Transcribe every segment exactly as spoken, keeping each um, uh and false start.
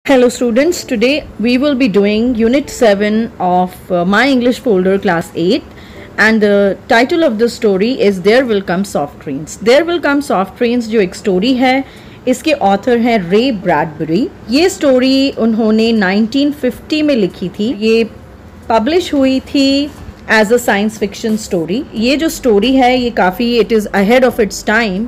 Hello students, today we will be doing unit seven of uh, My English folder class eight, and the title of the story is There Will Come Soft Rains. There Will Come Soft Rains जो एक story है, इसके author हैं रे Bradbury. ये story उन्होंने nineteen fifty में लिखी थी। ये पब्लिश हुई थी as a science fiction story. ये जो स्टोरी है ये काफ़ी it is ahead of its time,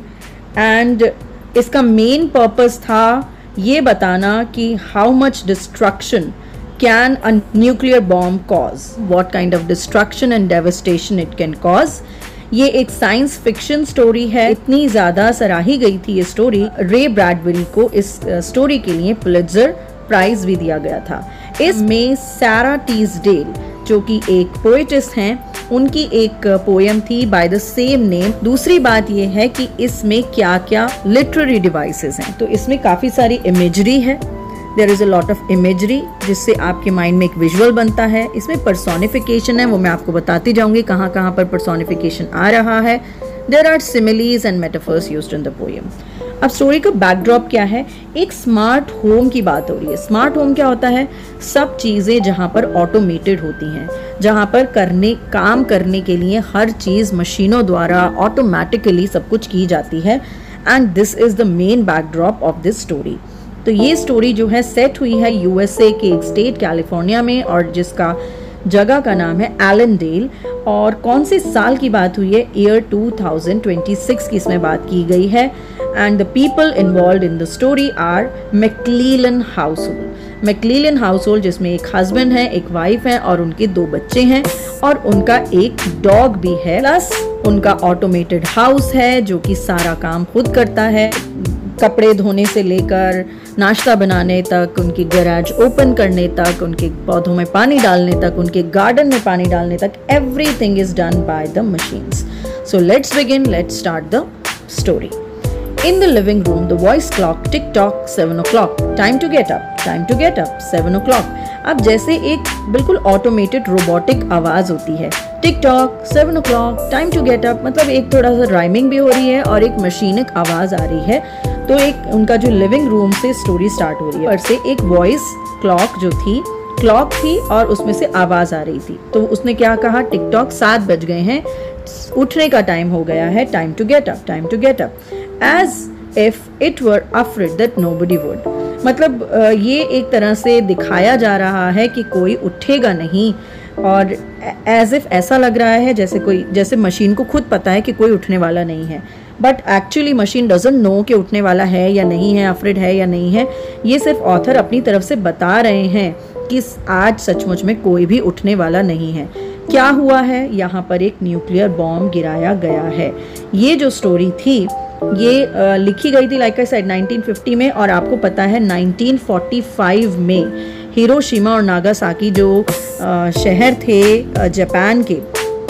and इसका मेन पर्पस था ये बताना कि how much destruction can a nuclear bomb cause, what kind of destruction and devastation it can cause. ये एक साइंस फिक्शन स्टोरी है। इतनी ज़्यादा सराही गई थी ये स्टोरी, रे ब्रैडबरी को इस स्टोरी के लिए पुलित्जर प्राइज भी दिया गया था। इसमें सारा टीजडेल जो कि एक पोएटिस्ट हैं, उनकी एक पोएम थी बाय द सेम नेम। दूसरी बात यह है कि इसमें क्या क्या लिटरेरी डिवाइसेस हैं, तो इसमें काफ़ी सारी इमेजरी है। There is a lot of imagery जिससे आपके माइंड में एक विजुअल बनता है। इसमें पर्सोनिफिकेशन है, वो मैं आपको बताती जाऊंगी कहाँ कहाँ पर पर्सोनिफिकेशन आ रहा है। There are similes and metaphors used in the poem. अब स्टोरी का बैकड्रॉप क्या है? एक स्मार्ट होम की बात हो रही है। स्मार्ट होम क्या होता है? सब चीज़ें जहाँ पर ऑटोमेटेड होती हैं, जहाँ पर करने काम करने के लिए हर चीज़ मशीनों द्वारा ऑटोमेटिकली सब कुछ की जाती है। And this is the main backdrop of this story. तो ये स्टोरी जो है सेट हुई है यूएसए के एक स्टेट कैलिफोर्निया में, और जिसका जगह का नाम है एलेंडेल। और कौन से साल की बात हुई है? Year two thousand twenty six की इसमें बात की गई है। And the people involve in the story are McClellan household. McClellan household जिसमें एक हस्बैंड है, एक वाइफ है और उनके दो बच्चे हैं, और उनका एक डॉग भी है। प्लस उनका ऑटोमेटेड हाउस है जो कि सारा काम खुद करता है, कपड़े धोने से लेकर नाश्ता बनाने तक, उनकी गैराज ओपन करने तक, उनके पौधों में पानी डालने तक, उनके गार्डन में पानी डालने तक, everything is done by the machines. So let's begin, let's start the story. In the living room, the voice clock tick tock seven o'clock. Time to get up. Time to get up. Seven o'clock. अब जैसे एक बिल्कुल automated robotic आवाज होती है, tick tock seven o'clock, time to get up. मतलब एक थोड़ा सा राइमिंग भी हो रही है और एक मशीनिक आवाज आ रही है। तो एक उनका जो लिविंग रूम से स्टोरी स्टार्ट हो रही है, और से एक वॉइस क्लॉक जो थी, क्लॉक थी और उसमें से आवाज आ रही थी। तो उसने क्या कहा? टिक टॉक, सात बज गए हैं, उठने का टाइम हो गया है, time to get up, time to get up. As if it were afraid that nobody would. मतलब ये एक तरह से दिखाया जा रहा है कि कोई उठेगा नहीं, और एज इफ ऐसा लग रहा है जैसे कोई जैसे मशीन को खुद पता है कि कोई उठने वाला नहीं है, but actually machine doesn't know कि उठने वाला है या नहीं है, अफ्रेड है या नहीं है। ये सिर्फ ऑथर अपनी तरफ से बता रहे हैं कि आज सचमुच में कोई भी उठने वाला नहीं है। क्या हुआ है? यहाँ पर एक न्यूक्लियर बॉम्ब गिराया गया है। ये जो स्टोरी थी ये आ, लिखी गई थी like I said nineteen fifty में, और आपको पता है नाइनटीन फोर्टी फाइव में हिरोशिमा और नागासाकी जो आ, शहर थे जापान के,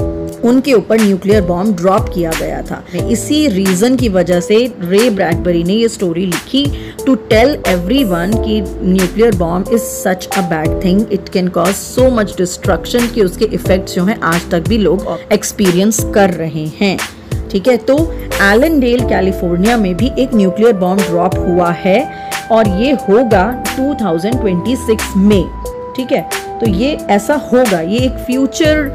उनके ऊपर न्यूक्लियर बॉम्ब ड्रॉप किया गया था। इसी रीज़न की वजह से रे ब्रैडबरी ने ये स्टोरी लिखी टू टेल एवरीवन कि nuclear bomb is such a bad thing, it can cause so much destruction कि उसके इफेक्ट्स जो हैं आज तक भी लोग एक्सपीरियंस कर रहे हैं। ठीक है, तो एलेंडेल कैलिफोर्निया में भी एक न्यूक्लियर बॉम्ब ड्रॉप हुआ है, और ये होगा टू थाउजेंड ट्वेंटी सिक्स में। ठीक है, तो ये ऐसा होगा, ये एक फ्यूचर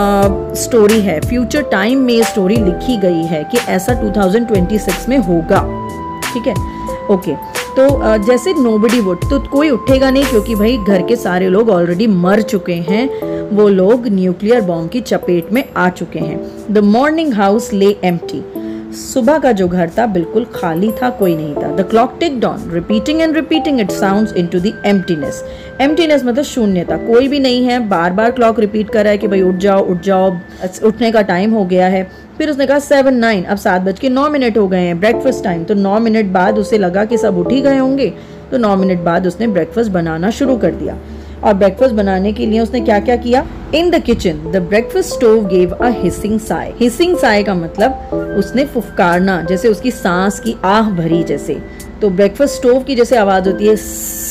स्टोरी है, फ्यूचर टाइम में स्टोरी लिखी गई है कि ऐसा टू थाउजेंड ट्वेंटी सिक्स में होगा। ठीक है, ओके। तो uh, जैसे नोबडी वुड, तो कोई उठेगा नहीं क्योंकि भाई घर के सारे लोग ऑलरेडी मर चुके हैं, वो लोग न्यूक्लियर बॉम्ब की चपेट में आ चुके हैं। The morning house lay empty. सुबह का जो घर था बिल्कुल खाली था, कोई नहीं था। The clock ticked on, repeating and repeating its sounds into the emptiness. Emptiness मतलब शून्यता, कोई भी नहीं है। बार बार क्लॉक रिपीट कर रहा है कि भाई उठ जाओ उठ जाओ, उठने का टाइम हो गया है। फिर उसने कहा सेवन नाइन, अब सात बज के नौ मिनट हो गए हैं, ब्रेकफास्ट टाइम। तो नौ मिनट बाद उसे लगा कि सब उठ ही गए होंगे, तो नौ मिनट बाद उसने ब्रेकफास्ट बनाना शुरू कर दिया। और ब्रेकफास्ट बनाने के लिए उसने क्या क्या किया? In the kitchen the breakfast stove gave a hissing sigh. Hissing sigh का मतलब उसने फुफकारना, जैसे उसकी सांस की आह भरी जैसे। तो ब्रेकफास्ट स्टोव की जैसे आवाज होती है,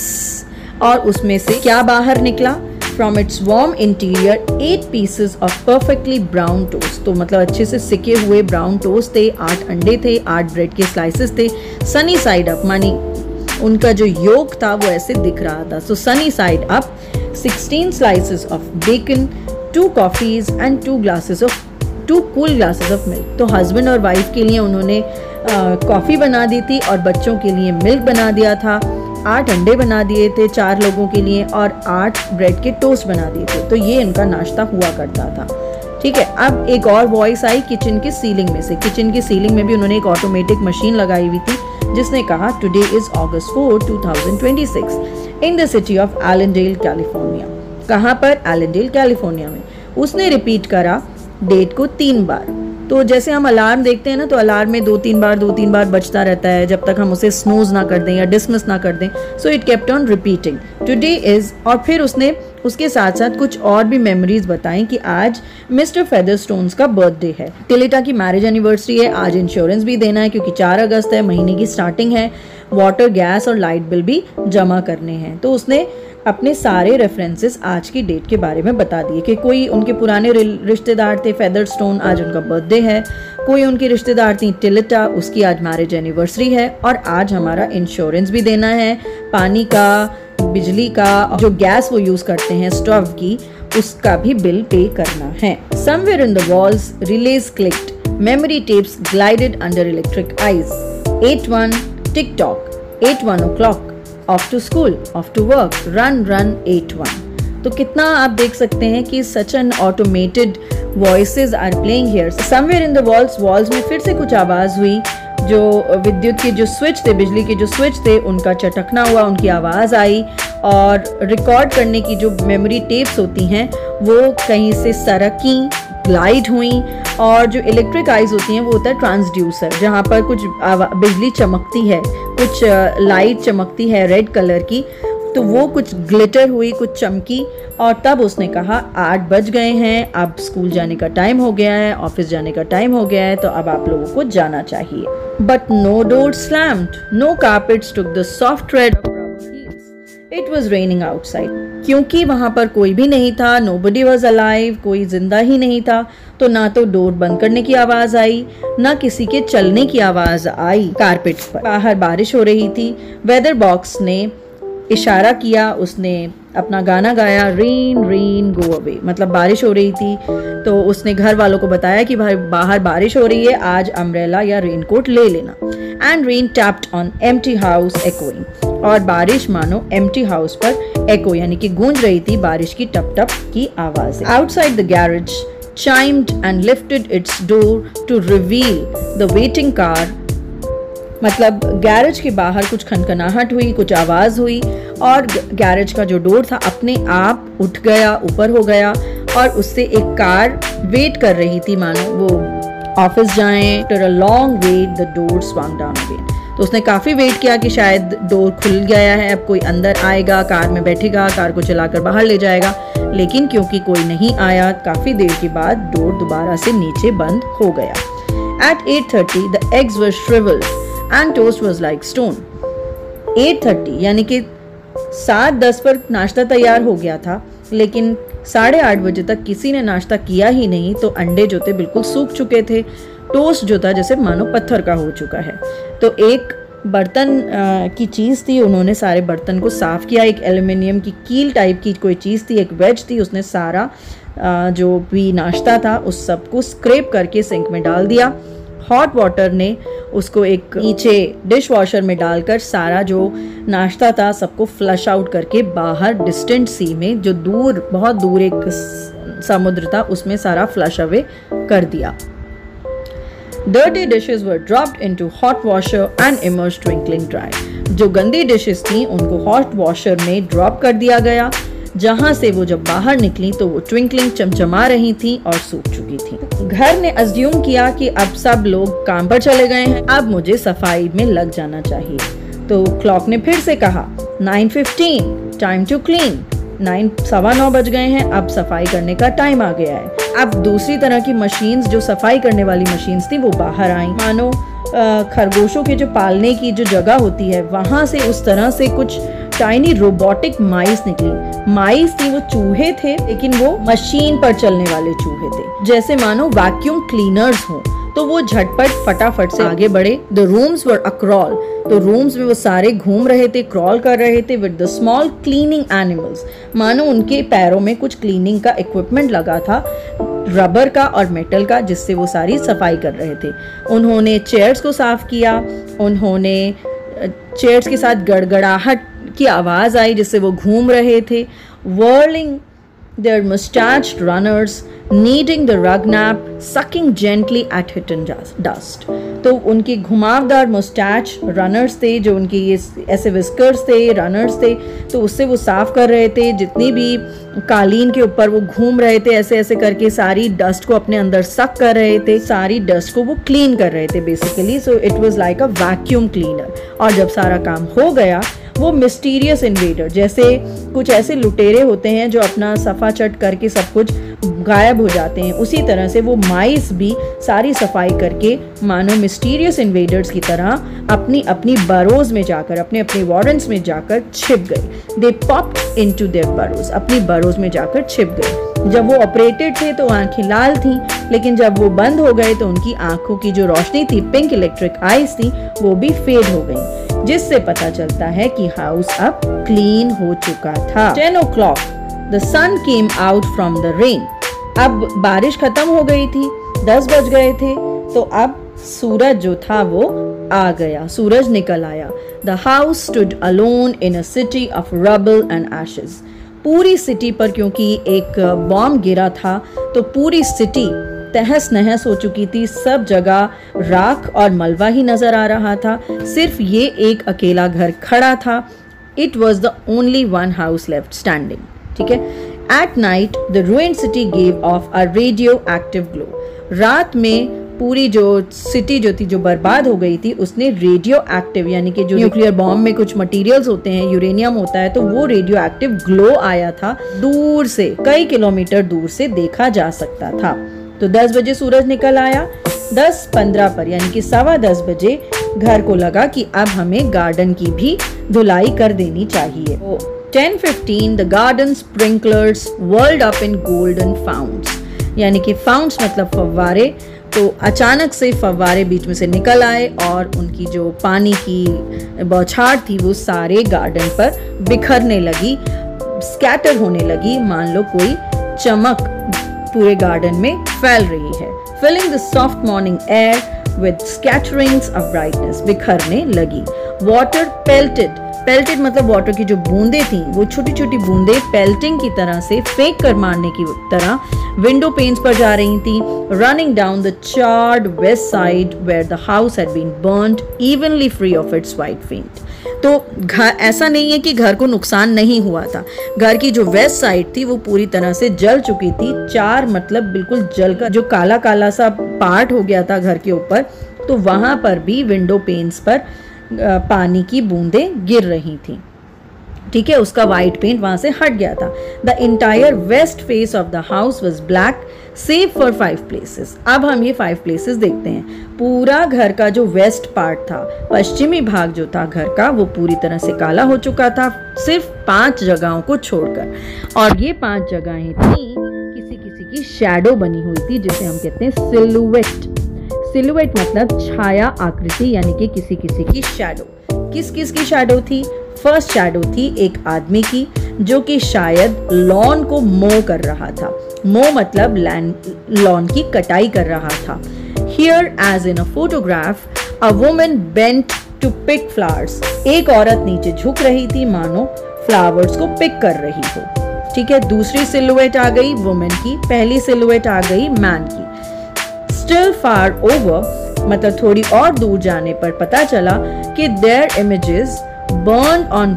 और उसमें से क्या बाहर निकला? From its warm interior eight pieces of perfectly brown toast. तो मतलब अच्छे से सिके हुए ब्राउन टोस्ट थे, आठ अंडे थे, आठ ब्रेड के स्लाइसेस थे। सनी साइड अप मानी उनका जो योग था वो ऐसे दिख रहा था। So sunny side up, sixteen slices of bacon, two coffees and two glasses of two cool glasses of milk. तो हस्बैंड और वाइफ के लिए उन्होंने कॉफ़ी बना दी थी और बच्चों के लिए मिल्क बना दिया था। आठ अंडे बना दिए थे चार लोगों के लिए और आठ ब्रेड के टोस्ट बना दिए थे। तो ये इनका नाश्ता हुआ करता था। ठीक है, अब एक और वॉइस आई किचन की सीलिंग में से। किचन की सीलिंग में भी उन्होंने एक ऑटोमेटिक मशीन लगाई हुई थी जिसने कहा today is August four two thousand twenty six in the city of Allendale California. कहाँ पर? एलेंडेल कैलिफोर्निया में। उसने रिपीट करा डेट को तीन बार। तो जैसे हम अलार्म देखते हैं ना, तो अलार्म में दो तीन बार दो तीन बार बजता रहता है जब तक हम उसे स्नूज ना कर दें या डिसमिस ना कर दें। So it kept on repeating today is, और फिर उसने उसके साथ साथ कुछ और भी मेमोरीज बताई कि आज मिस्टर फेदरस्टोन्स का बर्थडे है, टिलिटा की मैरिज एनिवर्सरी है, आज इंश्योरेंस भी देना है क्योंकि चार अगस्त है, महीने की स्टार्टिंग है, वाटर गैस और लाइट बिल भी जमा करने हैं। तो उसने अपने सारे रेफरेंसेस आज की डेट के बारे में बता दिए कि कोई उनके पुराने रिश्तेदार थे फेदरस्टोन, आज उनका बर्थडे है, कोई उनकी रिश्तेदार थी टिलिटा, उसकी आज मैरिज एनिवर्सरी है, और आज हमारा इंश्योरेंस भी देना है, पानी का, बिजली का, जो गैस वो यूज करते हैं स्टोव की, उसका भी बिल पे करना है। Somewhere in the walls relays clicked, memory tapes glided under electric eyes. Eight one tick tock, eight one o'clock, off to school, off to work, run run eight one. तो कितना आप देख सकते हैं कि such an automated voices are playing here. Somewhere in the walls, walls में फिर से कुछ आवाज हुई, जो विद्युत के जो स्विच थे, बिजली के जो स्विच थे, उनका चटकना हुआ, उनकी आवाज आई, और रिकॉर्ड करने की जो मेमोरी टेप्स होती हैं वो कहीं से सरकी, ग्लाइड हुई, और जो इलेक्ट्रिक आइज होती हैं वो होता है ट्रांसड्यूसर, जहाँ पर कुछ बिजली चमकती है, कुछ लाइट चमकती है रेड कलर की, तो वो कुछ ग्लिटर हुई, कुछ चमकी, और तब उसने कहा आठ बज गए हैं, अब स्कूल जाने का टाइम हो गया है, ऑफिस जाने का टाइम हो गया है, तो अब आप लोगों को जाना चाहिए। But no door slammed, no carpets took the soft tread of rubber heels, it was raining outside. क्योंकि वहां पर कोई भी नहीं था, नोबडी वाज अलाइव, कोई जिंदा ही नहीं था, तो ना तो डोर बंद करने की आवाज आई, ना किसी के चलने की आवाज आई कारपेट्स पर। बाहर बारिश हो रही थी। वेदर बॉक्स ने इशारा किया, उसने अपना गाना गाया, रेन रेन गो अवे, मतलब बारिश हो रही थी, तो उसने घर वालों को बताया कि भाई बाहर बारिश हो रही है, आज अम्ब्रेला या रेनकोट ले लेना। And rain tapped on empty house echoing, और बारिश मानो एम्प्टी हाउस पर एको यानी कि गूंज रही थी बारिश की टप टप की आवाज। Outside the garage chimed and lifted its door to reveal the waiting car, मतलब गैरेज के बाहर कुछ खनखनाहट हुई, कुछ आवाज हुई, और गैरेज का जो डोर था अपने आप उठ गया, ऊपर हो गया, और उससे एक कार वेट कर रही थी, मानो वो ऑफिस जाएं। After a long wait, the door swung down again. तो उसने काफी वेट किया कि शायद डोर खुल गया है, अब कोई अंदर आएगा, कार में बैठेगा, कार को चलाकर बाहर ले जाएगा, लेकिन क्योंकि कोई नहीं आया, काफी देर के बाद डोर दोबारा से नीचे बंद हो गया। At eight thirty, the eggs were shriveled and toast was like stone. eight thirty यानी कि सात दस पर नाश्ता तैयार हो गया था, लेकिन साढ़े आठ बजे तक किसी ने नाश्ता किया ही नहीं, तो अंडे जो थे बिल्कुल सूख चुके थे, टोस्ट जो था जैसे मानो पत्थर का हो चुका है। तो एक बर्तन आ, की चीज़ थी, उन्होंने सारे बर्तन को साफ़ किया, एक एल्युमिनियम की कील टाइप की कोई चीज़ थी, एक वेज थी, उसने सारा आ, जो भी नाश्ता था उस सब को स्क्रैप करके सिंक में डाल दिया। हॉट वाटर ने उसको एक नीचे डिश वॉशर में डालकर सारा जो नाश्ता था सबको फ्लश आउट करके बाहर डिस्टेंट सी में, जो दूर बहुत दूर एक समुद्र था, उसमें सारा फ्लश अवे कर दिया। Dirty dishes were dropped into hot washer and emerged twinkling dry. जो गंदी डिशेस थी उनको हॉट वॉशर में ड्रॉप कर दिया गया, जहां से वो जब बाहर निकली तो वो ट्विंकलिंग चमचमा रही थी और सूख चुकी थी। घर ने अज्यूम किया कि अब सब लोग काम पर चले गए हैं, अब मुझे सफाई में लग जाना चाहिए। तो क्लॉक ने फिर से कहा nine fifteen, time to clean. Nine सवा नौ बज गए हैं, अब सफाई करने का टाइम आ गया है। अब दूसरी तरह की मशीन्स, जो सफाई करने वाली मशीन्स थी, वो बाहर आई, मानो खरगोशों के जो पालने की जो जगह होती है वहां से उस तरह से कुछ टाइनी रोबोटिक माइस निकली। माइस थी, वो चूहे थे, लेकिन वो मशीन पर चलने वाले चूहे थे, जैसे मानो वैक्यूम क्लीनर्स हों। तो वो झटपट फटाफट से आगे बढ़े। द रूम्स वर अक्रॉल, तो रूम्स में वो सारे घूम रहे थे, क्रॉल कर रहे थे with the small cleaning animals, मानो उनके पैरों में कुछ क्लीनिंग का इक्विपमेंट लगा था, रबर का और मेटल का, जिससे वो सारी सफाई कर रहे थे। उन्होंने चेयर्स को साफ किया, उन्होंने चेयर्स के साथ गड़गड़ाहट की आवाज आई जिससे वो घूम रहे थे। whirling their mustached runners, kneading the rug nap, sucking gently at hit and dust. तो उनके घुमावदार मुस्टैच रनर्स थे, जो उनके ये ऐसे विस्कर्स थे, रनर्स थे, तो उससे वो साफ कर रहे थे जितनी भी कालीन के ऊपर वो घूम रहे थे, ऐसे ऐसे करके सारी डस्ट को अपने अंदर सक कर रहे थे, सारी डस्ट को वो क्लीन कर रहे थे basically. So it was like a vacuum cleaner. और जब सारा काम हो गया, वो मिस्टीरियस इन्वेडर, जैसे कुछ ऐसे लुटेरे होते हैं जो अपना सफा चट करके सब कुछ गायब हो जाते हैं, उसी तरह से वो माइस भी सारी सफाई करके मानो मिस्टीरियस इन्वेडर्स की तरह अपनी अपनी बरोज में जाकर, अपने अपने वार्डन्स में जाकर छिप गए। They popped into their burrows, अपनी बरोज में जाकर छिप गए। जब वो ऑपरेटेड थे तो आंखें लाल थीं, लेकिन जब वो बंद हो गए तो उनकी आंखों की जो रोशनी थी, पिंक इलेक्ट्रिक आईज थी, वो भी फेड हो गई, जिससे पता चलता है कि हाउस अब क्लीन हो चुका था। Ten o'clock the sun came out from the rain. अब बारिश खत्म हो गई थी, दस बज गए थे, तो अब सूरज जो था वो आ गया, सूरज निकल आया। The house stood alone in a city of rubble and ashes. पूरी सिटी पर क्योंकि एक बॉम्ब गिरा था, तो पूरी सिटी तहस नहस हो चुकी थी, सब जगह राख और मलबा ही नजर आ रहा था, सिर्फ ये एक अकेला घर खड़ा था। It was the only one house left standing. ठीक है। At night the ruined city gave off a radioactive glow. रात में पूरी जो सिटी जो थी, जो बर्बाद हो गई थी, उसने रेडियो एक्टिव, यानी कि जो न्यूक्लियर बॉम्ब में कुछ मटेरियल्स होते हैं, यूरेनियम होता है, तो वो रेडियो एक्टिव ग्लो आया था, दूर से, कई किलोमीटर दूर से देखा जा सकता था। तो दस बजे सूरज निकल आया। दस पंद्रह पर, यानी कि सवा दस बजे घर को लगा कि अब हमें गार्डन की भी धुलाई कर देनी चाहिए। तो ten fifteen the garden sprinklers whirled up in golden founts, यानी कि फाउंट्स मतलब फव्वारे। तो अचानक से फव्वारे बीच में से निकल आए और उनकी जो पानी की बौछार थी वो सारे गार्डन पर बिखरने लगी, स्कैटर होने लगी, मान लो कोई चमक पूरे गार्डन में फैल रही है। Filling the soft morning air with scatterings of brightness, बिखरने लगी। वाटर पेल्टेड, पेल्टेड मतलब वाटर की जो बूंदे थी, वो छोटी छोटी बूंदे पेल्टिंग की तरह से, फेंक कर मारने की तरह विंडो पेन्स पर जा रही थी। Running down the charred west side where the house had been burned evenly free of its white paint. तो घर, ऐसा नहीं है कि घर को नुकसान नहीं हुआ था, घर की जो वेस्ट साइड थी वो पूरी तरह से जल चुकी थी। चार मतलब बिल्कुल जल का जो काला काला सा पार्ट हो गया था घर के ऊपर, तो वहां पर भी विंडो पेन्स पर पानी की बूंदें गिर रही थी। ठीक है, उसका वाइट पेंट वहां से हट गया था। The entire west face of the house was black save for five places. अब हम ये फाइव प्लेसेस देखते हैं। पूरा घर का जो वेस्ट पार्ट था, पश्चिमी भाग जो था घर का, वो पूरी तरह से काला हो चुका था, सिर्फ पांच जगहों को छोड़कर। और ये पांच जगहें थी किसी किसी की शैडो बनी हुई थी, जिसे हम कहते हैं सिलुएट। सिलुएट मतलब छाया आकृति, यानी कि किसी किसी की शैडो। किस किस की शैडो थी? फर्स्ट शैडो थी एक आदमी की, जो कि शायद लॉन को मो कर रहा था। मो मतलब लैंड लॉन की कटाई कर रहा था। Here as in a photograph a woman bent to pick flowers. एक औरत नीचे झुक रही थी, मानो फ्लावर्स को पिक कर रही हो। ठीक है, दूसरी सिलुएट आ गई वुमेन की, पहली सिलुएट आ गई मैन की। स्टिल फार ओवर मतलब थोड़ी और दूर जाने पर पता चला कि their images burn on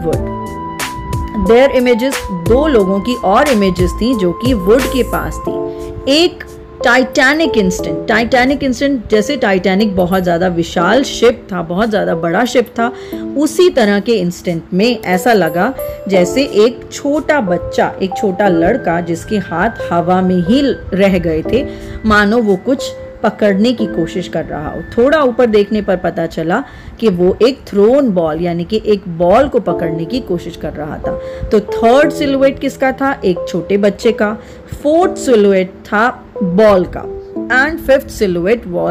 wood. Their images, दो लोगों की और इमेजेस थी जो कि वुड के पास थी। एक टाइटैनिक इंस्टेंट, टाइटैनिक इंस्टेंट जैसे टाइटैनिक बहुत ज़्यादा विशाल शिप था, बहुत ज़्यादा बड़ा शिप था, उसी तरह के इंस्टेंट में ऐसा लगा जैसे एक छोटा बच्चा, एक छोटा लड़का जिसके हाथ हवा में ही रह गए थे, मानो वो कुछ पकड़ने की कोशिश कर रहा हो। थोड़ा ऊपर देखने पर पता चला कि वो एक थ्रोन बॉल, यानी कि एक बॉल को पकड़ने की कोशिश कर रहा था। तो थर्ड सिलुएट किसका था? एक छोटे बच्चे का। फोर्थ सिलुएट था बॉल का। And fifth silhouette was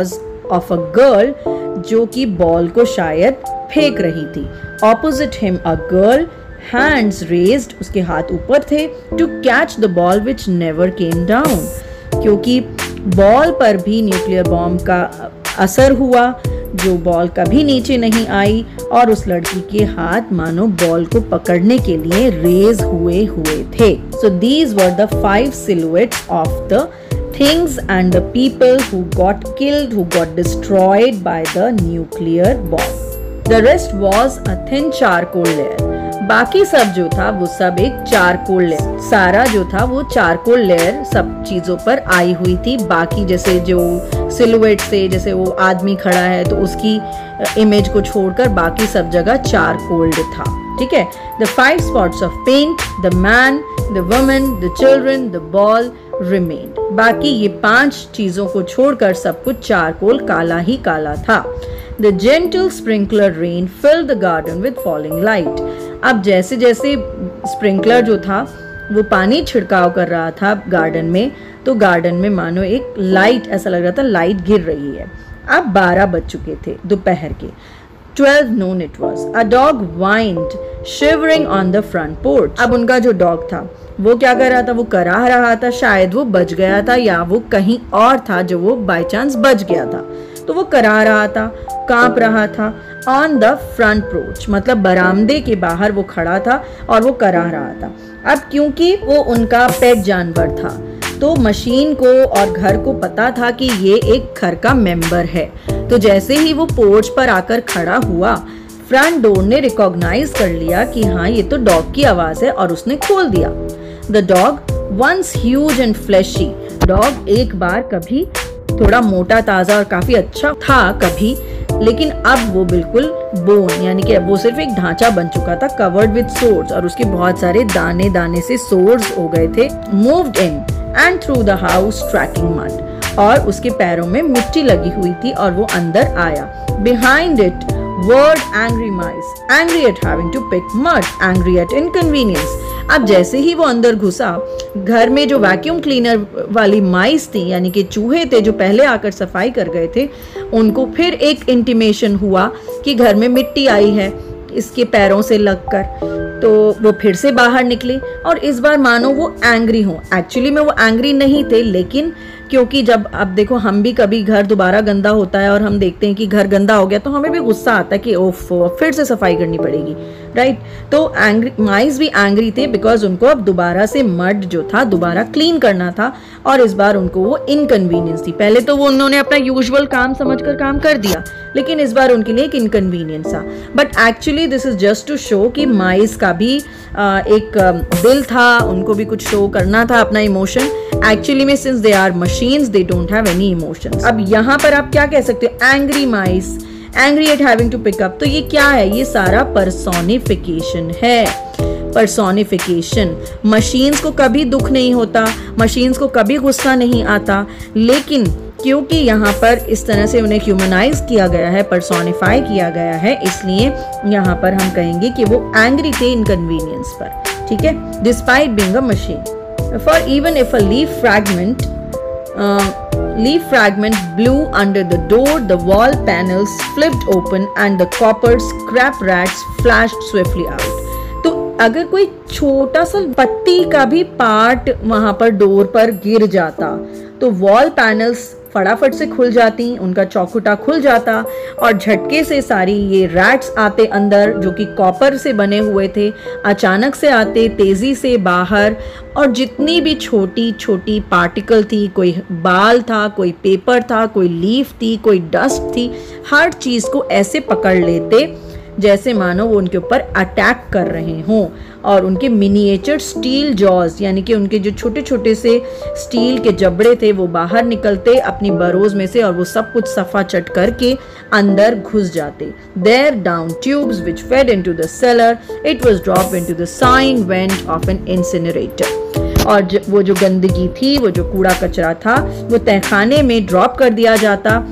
of a girl जो कि बॉल को शायद फेंक रही थी. Opposite him a girl, hands raised, उसके हाथ ऊपर थे, to catch the ball which never came down. क्योंकि बॉल पर भी न्यूक्लियर बॉम्ब का असर हुआ, जो बॉल कभी नीचे नहीं आई, और उस लड़की के हाथ मानो बॉल को पकड़ने के लिए रेज हुए हुए थे. So these were the five silhouettes of the things and the people who got killed, who got destroyed by the nuclear bomb. The rest was a thin charcoal layer. बाकी सब जो था वो सब एक चारकोल लेयर, सारा जो था वो चारकोल लेयर सब चीजों पर आई हुई थी. बाकी जैसे जो सिलुएट से, जैसे वो आदमी खड़ा है तो उसकी इमेज को छोड़कर बाकी सब जगह चारकोल था. ठीक है. The five spots of paint, the man, the woman, the children, the ball remained. बाकी ये पांच चीजों को छोड़कर सब कुछ चारकोल काला ही काला था. The gentle sprinkler rain filled the garden with falling light. अब जैसे जैसे स्प्रिंकलर जो था वो पानी छिड़काव कर रहा था गार्डन में, तो गार्डन में मानो एक लाइट, ऐसा लग रहा था लाइट गिर रही है. अब बारह बज चुके थे दोपहर के. Twelve noon it was. A dog whined, shivering on the front porch. अब उनका जो डॉग था वो क्या कर रहा था, वो कराह रहा था. शायद वो बच गया था या वो कहीं और था जो वो बाय चांस बच गया था, तो वो करा रहा था, कांप रहा था. ऑन द फ्रंट पोर्च मतलब बरामदे के बाहर वो खड़ा था और वो करा रहा था. अब क्योंकि वो उनका पेट जानवर था तो मशीन को और घर को पता था कि ये एक घर का मेंबर है. तो जैसे ही वो पोर्च पर आकर खड़ा हुआ, फ्रंट डोर ने रिकॉग्नाइज कर लिया कि हाँ ये तो डॉग की आवाज है, और उसने खोल दिया. The dog once huge and fleshy. Dog एक बार कभी थोड़ा मोटा ताजा और काफी अच्छा था कभी, लेकिन अब वो बिल्कुल बोन यानी कि अब वो सिर्फ एक ढांचा बन चुका था, कवर्ड विद सोर्स, और उसके बहुत सारे दाने दाने से सोर्स हो गए थे. Moved in and through the house tracking mud. और उसके पैरों में मिट्टी लगी हुई थी और वो अंदर आया. Behind it whirred angry mice, angry at having to pick mud, angry at inconvenience. अब जैसे ही वो अंदर घुसा, घर में जो वैक्यूम क्लीनर वाली माइस थी यानी कि चूहे थे जो पहले आकर सफाई कर गए थे, उनको फिर एक इंटीमेशन हुआ कि घर में मिट्टी आई है इसके पैरों से लगकर. तो वो फिर से बाहर निकले और इस बार मानो वो एंग्री हो. एक्चुअली में वो एंग्री नहीं थे, लेकिन क्योंकि जब अब देखो हम भी कभी घर दोबारा गंदा होता है और हम देखते हैं कि घर गंदा हो गया तो हमें भी गुस्सा आता है कि ओफ फिर से सफाई करनी पड़ेगी, राइट. तो एंग्री माइस भी एंग्री थे बिकॉज उनको अब दोबारा से मड जो था दोबारा क्लीन करना था, और इस बार उनको वो इनकन्वीनियंस थी. पहले तो वो उन्होंने अपना यूजुअल काम समझकर काम कर दिया, लेकिन इस बार उनके लिए एक इनकन्वीनियंस था. But actually this is just to show कि माइस का भी एक दिल था, उनको भी कुछ शो करना था अपना इमोशन. एक्चुअली में since they are machines they don't have any emotions. अब यहाँ पर आप क्या कह सकते हो, angry mice, angry at having to pick up. तो ये क्या है, ये सारा पर्सोनिफिकेशन है. पर्सोनिफिकेशन. मशीन्स को कभी दुख नहीं होता, मशीन्स को कभी गुस्सा नहीं आता, लेकिन क्योंकि यहाँ पर इस तरह से उन्हें ह्यूमनाइज किया गया है, पर्सोनिफाई किया गया है, इसलिए यहाँ पर हम कहेंगे कि वो एंग्री थे इनकन्वीनियंस पर. ठीक है. Despite being a machine. For even if a leaf fragment uh, leaf fragment blew under the door, the wall panels flipped open and the copper scrap rats flashed swiftly out. तो अगर कोई छोटा सा पत्ती का भी पार्ट वहां पर डोर पर गिर जाता तो वॉल पैनल्स फटाफट से खुल जाती, उनका चौखुटा खुल जाता और झटके से सारी ये रैट्स आते अंदर जो कि कॉपर से बने हुए थे, अचानक से आते तेजी से बाहर, और जितनी भी छोटी छोटी पार्टिकल थी, कोई बाल था, कोई पेपर था, कोई लीफ थी, कोई डस्ट थी, हर चीज को ऐसे पकड़ लेते जैसे मानो वो उनके ऊपर अटैक कर रहे हों. और उनके मिनिएचर स्टील जॉज यानी कि उनके जो छोटे छोटे से स्टील के जबड़े थे वो बाहर निकलते अपनी बरोज में से और वो सब कुछ सफा चट करके अंदर घुस जाते. There down tubes which fed into the cellar, it was dropped into the sighing vent of an incinerator. और वो जो गंदगी थी, वो जो कूड़ा कचरा था, वो तहखाने में ड्रॉप कर दिया जाता,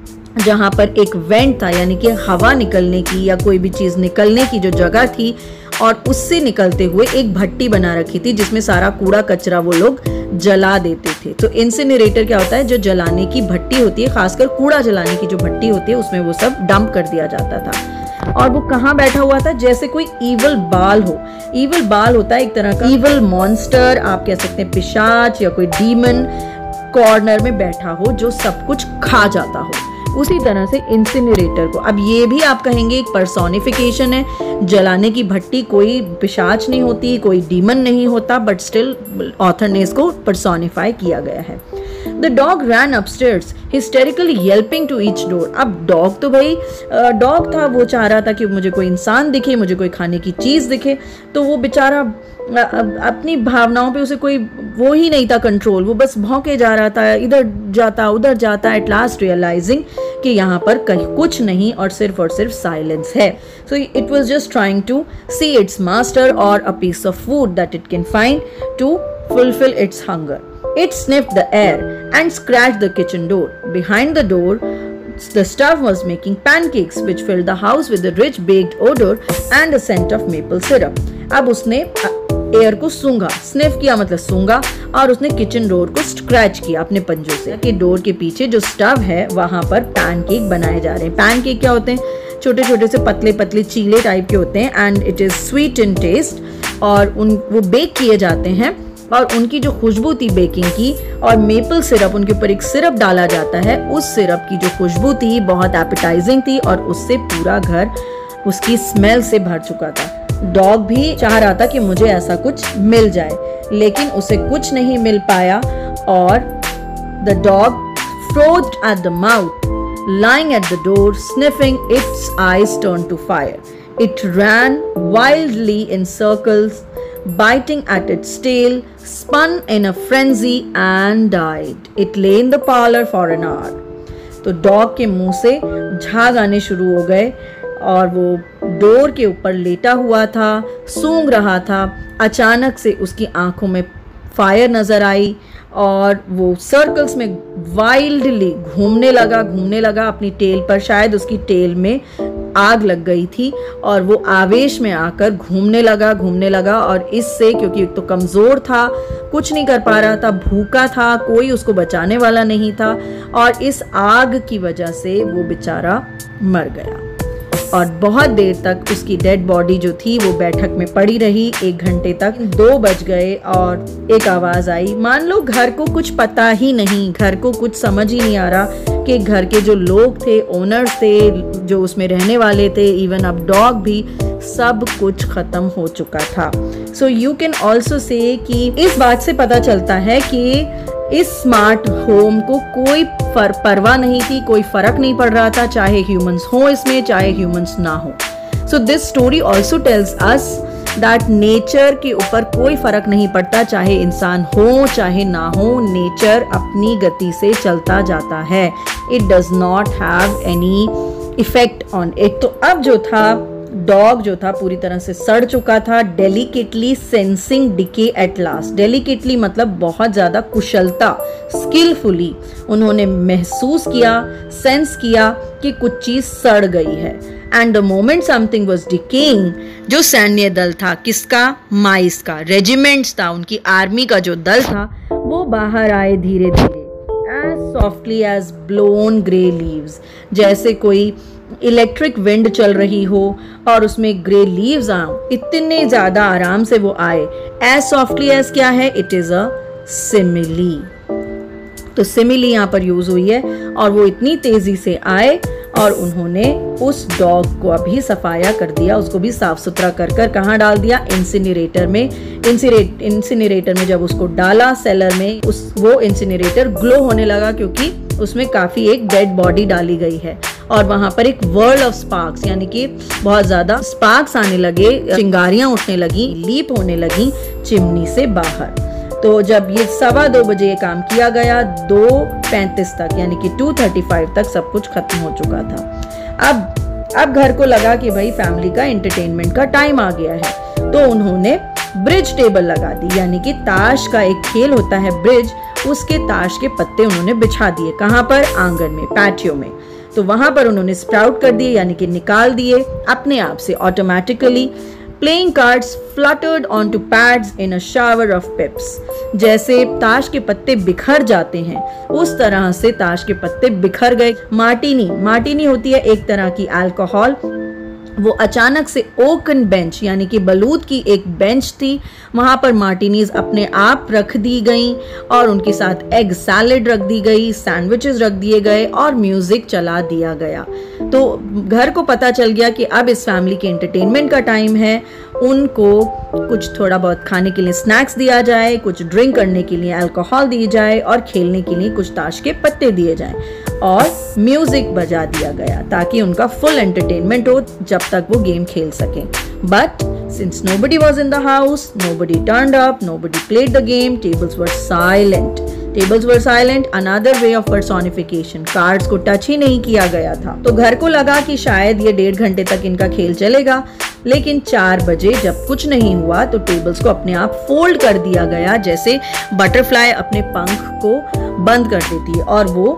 जहां पर एक वेंट था यानी कि हवा निकलने की या कोई भी चीज निकलने की जो जगह थी, और उससे निकलते हुए एक भट्टी बना रखी थी जिसमें सारा कूड़ा कचरा वो लोग जला देते थे। तो इंसिनरेटर क्या होता है, जो जलाने की भट्टी होती है, खासकर कूड़ा जलाने की जो भट्टी होती है उसमें वो सब डंप कर दिया जाता था। और वो कहाँ बैठा हुआ था, जैसे कोई ईवल बाल हो। ईवल बाल होता है एक तरह का ईवल मॉन्स्टर, आप कह सकते हैं पिशाच या कोई डीमन, कॉर्नर में बैठा हो जो सब कुछ खा जाता हो। उसी तरह से इंसिनरेटर को, अब ये भी आप कहेंगे एक पर्सोनिफिकेशन है, जलाने की भट्टी कोई पिशाच नहीं होती, कोई डीमन नहीं होता, बट स्टिल ऑथर ने इसको पर्सोनिफाई किया गया है। The dog ran upstairs, hysterically yelping to each door. अब डॉग तो भाई डॉग था, वो चाह रहा था कि मुझे कोई इंसान दिखे, मुझे कोई खाने की चीज दिखे। तो वो बेचारा अपनी भावनाओं पे उसे कोई वो ही नहीं था कंट्रोल, वो बस भौंके जा रहा था, इधर जाता उधर जाता, एट लास्ट रियलाइजिंग कि यहाँ पर कहीं कुछ नहीं और सिर्फ और सिर्फ साइलेंस है। So it was just trying to see its master और a piece of food that it can find to fulfill its hunger. It sniffed the air and scratched the kitchen door. Behind the door, the stove was making pancakes which filled the house with a rich baked odor and the scent of maple syrup. अब उसने air को सूंघा, sniff किया मतलब सूंघा, और उसने kitchen door को scratch किया अपने पंजों से कि डोर के पीछे जो स्टव है वहां पर पैनकेक बनाए जा रहे हैं। पैनकेक क्या होते हैं, छोटे छोटे से पतले पतले चीले टाइप के होते हैं, and it is sweet in taste, और उन वो बेक किए जाते हैं, और उनकी जो खुशबू थी बेकिंग की, और मेपल सिरप, उनके ऊपर एक सिरप डाला जाता है, उस सिरप की जो खुशबू थी बहुत एपेटाइजिंग थी, और उससे पूरा घर उसकी स्मेल से भर चुका था। डॉग भी चाह रहा था कि मुझे ऐसा कुछ मिल जाए, लेकिन उसे कुछ नहीं मिल पाया, और the dog frothed at the mouth, lying at the door, sniffing, its eyes turned to fire. It ran wildly in circles, biting at its tail, spun in a frenzy and died. It lay in the parlor for an hour. तो dog के मुंह से झाग आने शुरू हो गए, और वो डोर के ऊपर लेटा हुआ था, सूंघ रहा था। अचानक से उसकी आंखों में फायर नजर आई, और वो सर्कल्स में वाइल्डली घूमने लगा घूमने लगा अपनी टेल पर। शायद उसकी टेल में आग लग गई थी, और वो आवेश में आकर घूमने लगा घूमने लगा और इससे, क्योंकि तो कमज़ोर था, कुछ नहीं कर पा रहा था, भूखा था, कोई उसको बचाने वाला नहीं था, और इस आग की वजह से वो बेचारा मर गया। और बहुत देर तक उसकी डेड बॉडी जो थी वो बैठक में पड़ी रही, एक घंटे तक। दो बज गए और एक आवाज आई, मान लो घर को कुछ पता ही नहीं, घर को कुछ समझ ही नहीं आ रहा कि घर के जो लोग थे, ओनर्स थे, जो उसमें रहने वाले थे, इवन अब डॉग भी, सब कुछ खत्म हो चुका था। So you can also say कि इस बात से पता चलता है कि इस स्मार्ट होम को कोई परवाह नहीं थी, कोई फर्क नहीं पड़ रहा था, चाहे ह्यूमंस हो इसमें, चाहे ह्यूमंस ना हो। So this story also tells us that nature के ऊपर कोई फर्क नहीं पड़ता, चाहे इंसान हो चाहे ना हो, नेचर अपनी गति से चलता जाता है। It does not have any effect on it. तो अब जो था, डॉग जो था पूरी तरह से सड़ चुका था, delicately sensing decay at last. Delicately मतलब बहुत ज्यादा कुशलता, स्किलफुली उन्होंने महसूस किया, सेंस किया कि कुछ चीज सड़ गई है। And the moment something was decaying, जो सैन्य दल था, किसका, माइस का, रेजिमेंट्स था, उनकी आर्मी का जो दल था, वो बाहर आए धीरे धीरे, as softly as blown grey leaves, जैसे कोई इलेक्ट्रिक विंड चल रही हो और उसमें ग्रे लीव्स आए, इतने ज्यादा आराम से वो आए। एज सॉफ्टली एज क्या है, इट इज अ सिमिली। तो सिमिली यहाँ पर यूज हुई है, और वो इतनी तेजी से आए और उन्होंने उस डॉग को अभी सफाया कर दिया, उसको भी साफ सुथरा कर कर कहाँ डाल दिया, इंसिनरेटर में। इंसिनरेट इंसिनरेटर में जब उसको डाला सेलर में, उस वो इंसिनरेटर ग्लो होने लगा, क्योंकि उसमें काफी एक डेड बॉडी डाली गई है, और वहां पर एक वर्ल्ड ऑफ स्पार्क्स, यानी कि बहुत ज्यादा स्पार्क्स आने लगे, चिंगारियां उठने लगी, लीप होने लगी चिमनी से बाहर। तो जब ये सवा दो बजे ये काम किया गया, दो पैंतीस तक यानी कि दो पैंतीस तक सब कुछ खत्म हो चुका था। अब अब घर को लगा कि भाई फैमिली का एंटरटेनमेंट का टाइम आ गया है, तो उन्होंने ब्रिज टेबल लगा दी, यानी कि ताश का एक खेल होता है ब्रिज, उसके ताश के पत्ते उन्होंने बिछा दिए। कहाँ पर, आंगन में, पैटियो में। तो वहां पर उन्होंने स्प्राउट कर दिए, यानी कि निकाल दिए अपने आप से, automatically. Playing cards fluttered onto pads in a shower of pips. जैसे ताश के पत्ते बिखर जाते हैं उस तरह से ताश के पत्ते बिखर गए। मार्टिनी मार्टिनी होती है एक तरह की अल्कोहल। वो अचानक से ओकन बेंच यानी कि बलूत की एक बेंच थी, वहाँ पर मार्टिनीज अपने आप रख दी गई और उनके साथ एग सैलेड रख दी गई, सैंडविचेस रख दिए गए और म्यूजिक चला दिया गया। तो घर को पता चल गया कि अब इस फैमिली के एंटरटेनमेंट का टाइम है। उनको कुछ थोड़ा बहुत खाने के लिए स्नैक्स दिया जाए, कुछ ड्रिंक करने के लिए अल्कोहल दी जाए और खेलने के लिए कुछ ताश के पत्ते दिए जाएं और म्यूजिक बजा दिया गया ताकि उनका फुल एंटरटेनमेंट हो जब तक वो गेम खेल सकें। But since nobody was in the house, nobody turned up, nobody played the game, tables were silent. Tables were silent, another way of personification. Cards को टच ही नहीं किया गया था। तो घर को लगा कि शायद ये डेढ़ घंटे तक इनका खेल चलेगा, लेकिन चार बजे जब कुछ नहीं हुआ तो टेबल्स को अपने आप फोल्ड कर दिया गया, जैसे बटरफ्लाई अपने पंख को बंद कर देती है और वो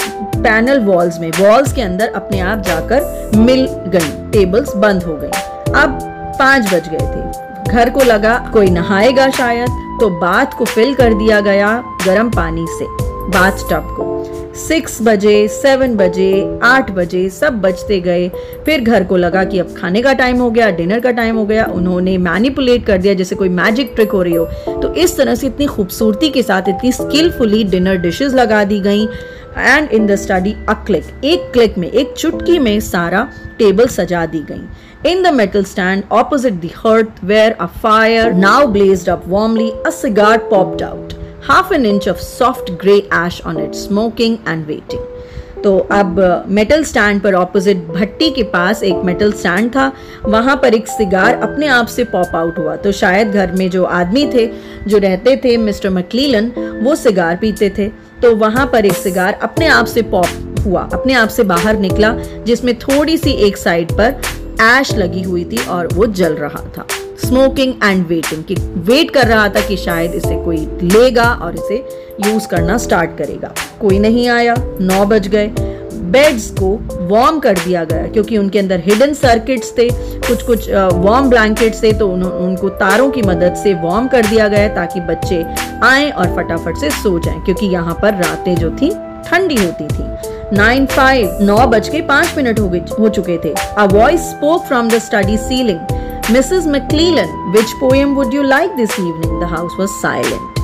पैनल वॉल्स में वॉल्स के अंदर अपने आप जाकर मिल गई। टेबल्स बंद हो गई। अब पाँच बज गए थे। घर को लगा कोई नहाएगा शायद, तो बाथ को फिल कर दिया गया गर्म पानी से, बाथ टब को। सिक्स बजे, सेवन बजे, आठ बजे सब बजते गए। फिर घर को लगा कि अब खाने का टाइम हो गया, डिनर का टाइम हो गया। उन्होंने मैनिपुलेट कर दिया जैसे कोई मैजिक ट्रिक हो रही हो। तो इस तरह से इतनी खूबसूरती के साथ इतनी स्किलफुली डिनर डिशेस लगा दी गई। And in the study a click, एक क्लिक में, एक चुटकी में सारा टेबल सजा दी गई। In the metal stand opposite the hearth where a fire now blazed up warmly, a cigar popped out, half an inch of soft grey ash on it, smoking and waiting. तो अब metal stand पर opposite भट्टी के पास एक metal stand था, वहां पर एक सिगार अपने आप से पॉप आउट हुआ। तो शायद घर में जो आदमी थे जो रहते थे मिस्टर मैक्लीलन, वो सिगार पीते थे। तो वहां पर एक सिगार अपने आप से पॉप हुआ, अपने आप से बाहर निकला, जिसमें थोड़ी सी एक साइड पर ऐश लगी हुई थी और वो जल रहा था। स्मोकिंग एंड वेटिंग, कि वेट कर रहा था कि शायद इसे कोई लेगा और इसे यूज करना स्टार्ट करेगा। कोई नहीं आया। नौ बज गए। बेड्स को वार्म कर दिया गया क्योंकि उनके अंदर हिडन सर्किट्स थे, कुछ कुछ वार्म ब्लैंकेट्स थे, तो उन, उनको तारों की मदद से वार्म कर दिया गया ताकि बच्चे आएं और फटाफट से सो जाएं, क्योंकि यहाँ पर रातें जो थी ठंडी होती थी। नाइन फाइव नौ बज के पांच मिनट हो गए हो चुके थे। A voice spoke from the study ceiling. Missus McClellan, which poem would you like this evening? The house was silent.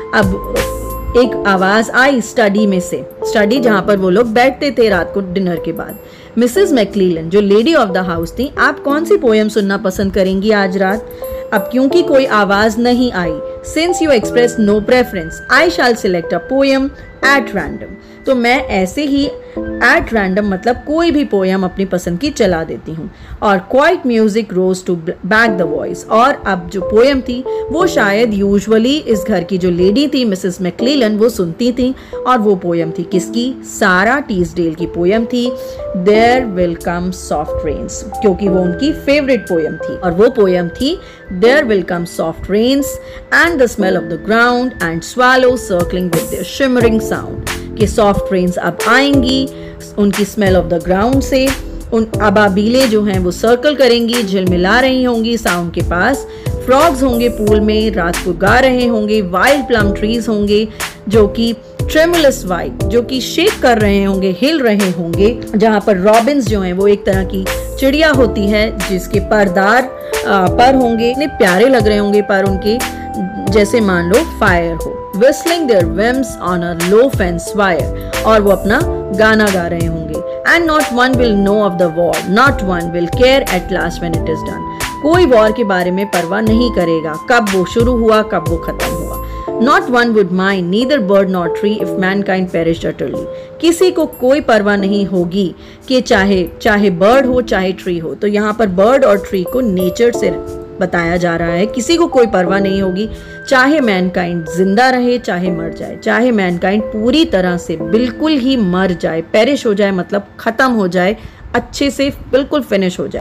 अब एक आवाज आई स्टडी में से, स्टडी जहां पर वो लोग बैठते थे रात को डिनर के बाद। मिसेस मैक्लीलन जो लेडी ऑफ द हाउस थी, आप कौन सी पोएम सुनना पसंद करेंगी आज रात? अब क्योंकि कोई आवाज नहीं आई, since you express no preference, I shall select a poem at random. तो मैं ऐसे ही एट रैंडम मतलब कोई भी पोएम अपनी पसंद की चला देती हूँ। और quiet music rose to back the voice, और अब जो पोएम थी वो शायद यूजुअली इस घर की जो लेडी थी मिसेस मैक्लीलन वो सुनती थी, और वो पोएम थी किसकी? सारा टीसडेल की पोएम थी, there will come soft rains, क्योंकि वो उनकी फेवरेट पोएम थी। और वो पोएम थी there will come soft rains and the smell of the ground and swallows circling with their shimmering sound, कि सॉफ्ट रेन्स अब आएंगी उनकी स्मेल ऑफ द ग्राउंड से। उन अबाबीले जो हैं वो सर्कल करेंगी, झिलमिला रही होंगी साउंड के पास। फ्रॉग्स होंगे पूल में, रात को गा रहे होंगे। वाइल्ड प्लम ट्रीज होंगे जो कि ट्रेमुलस वाइट, जो कि शेक कर रहे होंगे, हिल रहे होंगे। जहाँ पर रॉबिन्स जो हैं वो एक तरह की चिड़िया होती है जिसके परदार पर होंगे, इतने प्यारे लग रहे होंगे पर उनके जैसे मान लो फायर हो। whistling their whims on a low fence wire, और वो अपना गाना गा रहे होंगे। And not one will know of the war, not one will care at last when it is done. कोई वॉर के बारे में परवाह नहीं करेगा, कब वो शुरू हुआ कब वो खत्म हुआ। Not one would mind, neither bird nor tree if mankind perished utterly. किसी को कोई परवाह नहीं होगी कि चाहे चाहे बर्ड हो चाहे ट्री हो। तो यहाँ पर बर्ड और ट्री को नेचर से बताया जा रहा है, किसी को कोई परवाह नहीं होगी, चाहे मैनकाइंड जिंदा रहे चाहे मर जाए, चाहे मैनकाइंड पूरी तरह से बिल्कुल ही मर जाए, पेरिश हो जाए, मतलब खत्म हो जाए, अच्छे से बिल्कुल फिनिश हो जाए।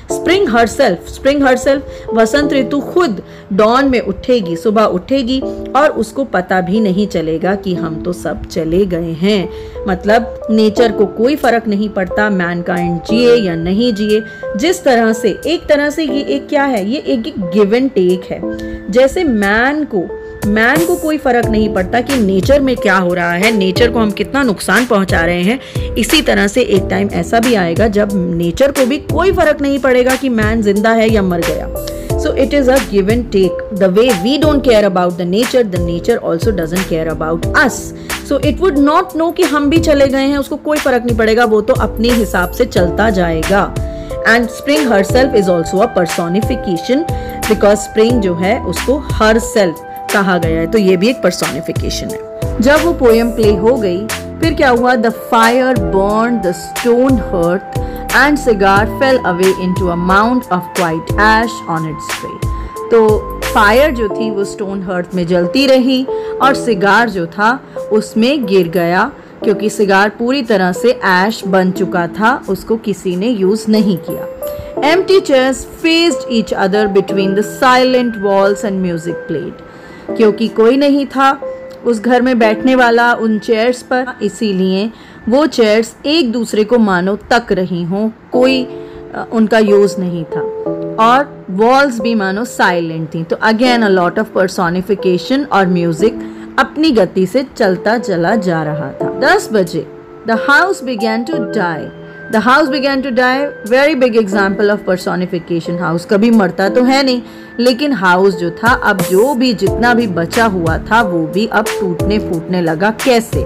स्प्रिंग हरसेल्फ, स्प्रिंग हरसेल्फ वसंत ऋतु खुद डॉन में उठेगी, सुबह उठेगी और उसको पता भी नहीं चलेगा कि हम तो सब चले गए हैं। मतलब नेचर को कोई फर्क नहीं पड़ता मैनकाइंड जिए या नहीं जिए। जिस तरह से एक तरह से ये एक क्या है, ये एक गिव एंड टेक है। जैसे मैन को मैन को कोई फर्क नहीं पड़ता कि नेचर में क्या हो रहा है, नेचर को हम कितना नुकसान पहुंचा रहे हैं, इसी तरह से एक टाइम ऐसा भी आएगा जब नेचर को भी कोई फर्क नहीं पड़ेगा कि मैन जिंदा है या मर गया। So it is a give and take. The way we don't care about the nature, the nature also doesn't care about us. So it would not know कि हम भी चले गए हैं, उसको कोई फर्क नहीं पड़ेगा, वो तो अपने हिसाब से चलता जाएगा। And spring herself is also a personification because spring जो है उसको herself कहा गया है, तो ये भी एक personification है। जब वो पोएम प्ले हो गई फिर क्या हुआ, the fire burned the stone hearth and cigar fell away into a mound of white ash on its tray। तो फायर जो थी वो स्टोन हर्थ में जलती रही और सिगार जो था उसमें गिर गया, क्योंकि सिगार पूरी तरह से ऐश बन चुका था, उसको किसी ने यूज नहीं किया। Empty chairs faced each other between the silent walls and music played। क्योंकि कोई नहीं था उस घर में बैठने वाला उन चेयर्स पर, इसीलिए वो चेयर्स एक दूसरे को मानो तक रही हों, कोई उनका यूज नहीं था, और वॉल्स भी मानो साइलेंट थी। तो again a lot of personification और म्यूजिक अपनी गति से चलता चला जा रहा था। दस बजे the house began to die the house began to die very big example of personification. House कभी मरता तो है नहीं, लेकिन हाउस जो था अब जो भी जितना भी बचा हुआ था वो भी अब टूटने फूटने लगा। कैसे?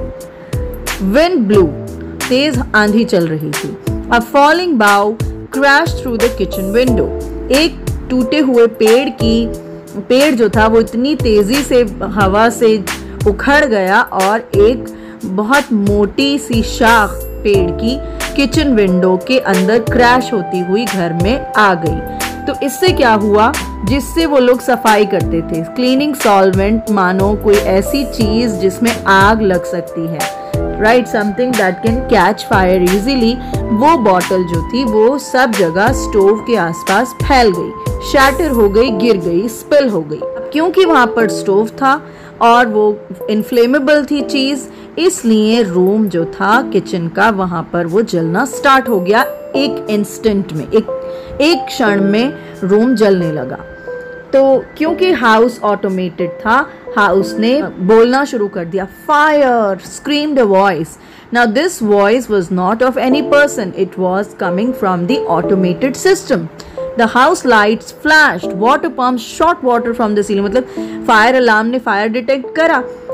विंड ब्लू, तेज आंधी चल रही थी। A falling bough crash through the kitchen window. एक टूटे हुए पेड़ की पेड़ जो था वो इतनी तेजी से हवा से उखड़ गया और एक बहुत मोटी सी शाख पेड़ की किचन विंडो के अंदर क्रैश होती हुई घर में आ गई। तो इससे क्या हुआ, जिससे वो लोग सफाई करते थे, क्लीनिंग सॉल्वेंट मानो कोई ऐसी चीज जिसमें आग लग सकती है, right, something that can catch fire easily, वो बॉटल जो थी वो सब जगह स्टोव के आसपास फैल गई, शैटर हो गई, गिर गई, स्पिल हो गई। क्योंकि वहां पर स्टोव था और वो इनफ्लेमेबल थी चीज, इसलिए रूम जो था किचन का वहां पर वो जलना स्टार्ट हो गया। एक इंस्टेंट में, एक एक क्षण में रूम जलने लगा। तो क्योंकि हाउस ऑटोमेटेड था, हाउस ने बोलना शुरू कर दिया, fire, screamed a voice. Now this voice was not of any person, it was coming from the automated system. The house lights flashed, water pumps shot water from the ceiling। मतलब fire alarm ने fire detect करा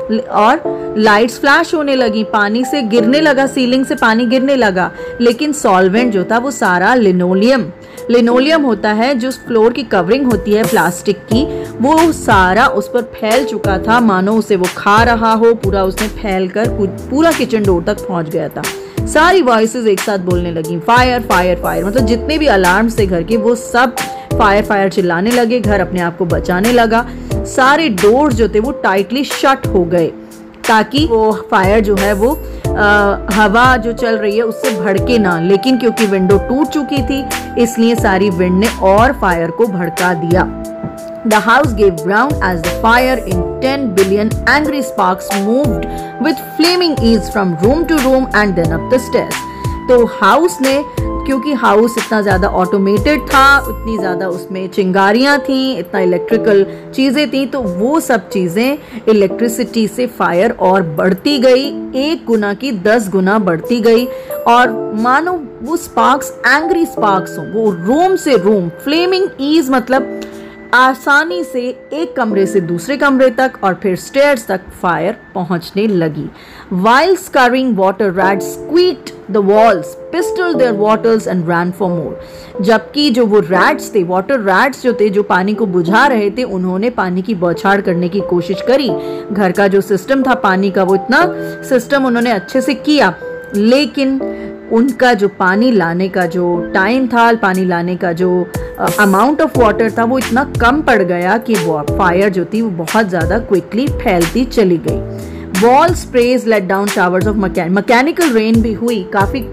और lights flash होने लगी, पानी से गिरने लगा, सीलिंग से पानी गिरने लगा। लेकिन सॉल्वेंट जो था वो सारा लिनोलियम लिनोलियम होता है, जो फ्लोर की कवरिंग होती है प्लास्टिक की, वो सारा उस पर फैल चुका था, मानो उसे वो खा रहा हो। पूरा उसने फैल कर पूरा किचन डोर तक पहुंच गया था। सारी वॉइसेस एक साथ बोलने लगी, फायर फायर फायर। मतलब जितने भी अलार्म थे घर के वो सब फायर फायर चिल्लाने लगे, घर अपने आप को बचाने लगा। सारे डोर्स जो थे वो टाइटली शट हो गए ताकि वो फायर जो है वो आ, हवा जो चल रही है उससे भड़के ना। लेकिन क्योंकि विंडो टूट चुकी थी इसलिए सारी विंड ने और फायर को भड़का दिया। The house gave ground as the fire in ten billion angry sparks moved with flaming ease from room to room and then up the stairs। तो हाउस ने, क्योंकि हाउस इतना ज़्यादा ऑटोमेटेड था, उतनी ज़्यादा उसमें चिंगारियाँ थीं, इतना इलेक्ट्रिकल चीज़ें थीं, तो वो सब चीज़ें इलेक्ट्रिसिटी से फायर और बढ़ती गई, एक गुना की दस गुना बढ़ती गई। और मानो वो स्पार्क्स एंग्री स्पार्क्स हों, वो रूम से रूम, फ्लेमिंग ईज मतलब आसानी से एक कमरे से दूसरे कमरे तक और फिर स्टेयर्स तक फायर पहुंचने लगी। While scurrying water rats squeaked the walls, pistoled their bottles and ran for more। जबकि जो वो रैट्स थे, वाटर रैट्स जो थे, जो पानी को बुझा रहे थे, उन्होंने पानी की बौछार करने की कोशिश करी। घर का जो सिस्टम था पानी का, वो इतना सिस्टम उन्होंने अच्छे से किया, लेकिन उनका जो पानी लाने का जो टाइम था, पानी लाने का जो अमाउंट ऑफ वाटर था, वो इतना कम पड़ गया कि वो फायर जो थी वो बहुत ज़्यादा क्विकली फैलती चली गई। Wall sprays let down showers of mechanical rain भी हुई, काफ़ी